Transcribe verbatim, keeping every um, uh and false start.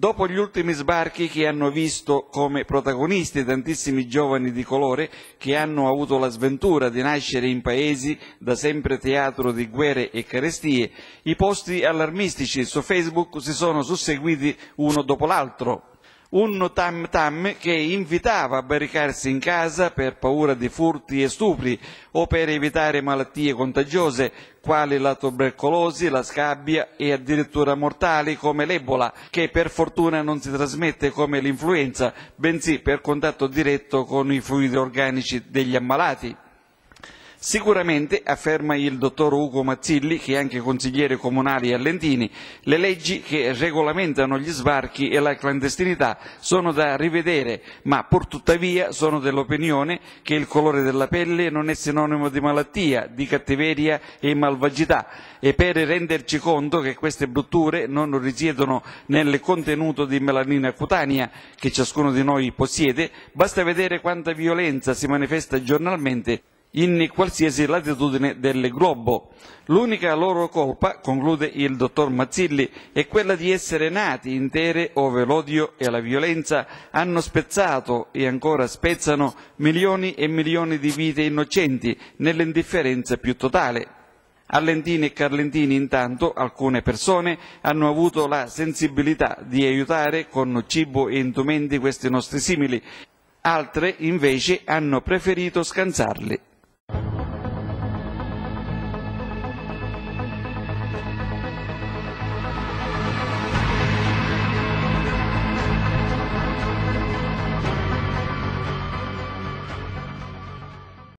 Dopo gli ultimi sbarchi che hanno visto come protagonisti tantissimi giovani di colore che hanno avuto la sventura di nascere in paesi da sempre teatro di guerre e carestie, i posti allarmistici su Facebook si sono susseguiti uno dopo l'altro. Un tam tam che invitava a barricarsi in casa per paura di furti e stupri o per evitare malattie contagiose quali la tubercolosi, la scabbia e addirittura mortali come l'Ebola, che per fortuna non si trasmette come l'influenza, bensì per contatto diretto con i fluidi organici degli ammalati. Sicuramente, afferma il dottor Ugo Mazzilli, che è anche consigliere comunale a Lentini, le leggi che regolamentano gli sbarchi e la clandestinità sono da rivedere, ma pur tuttavia sono dell'opinione che il colore della pelle non è sinonimo di malattia, di cattiveria e malvagità, e per renderci conto che queste brutture non risiedono nel contenuto di melanina cutanea che ciascuno di noi possiede, basta vedere quanta violenza si manifesta giornalmente in qualsiasi latitudine del globo. L'unica loro colpa, conclude il dottor Mazzilli, è quella di essere nati in terre ove l'odio e la violenza hanno spezzato e ancora spezzano milioni e milioni di vite innocenti nell'indifferenza più totale. A Lentini e Carlentini, intanto, alcune persone hanno avuto la sensibilità di aiutare con cibo e indumenti questi nostri simili, altre invece hanno preferito scansarli.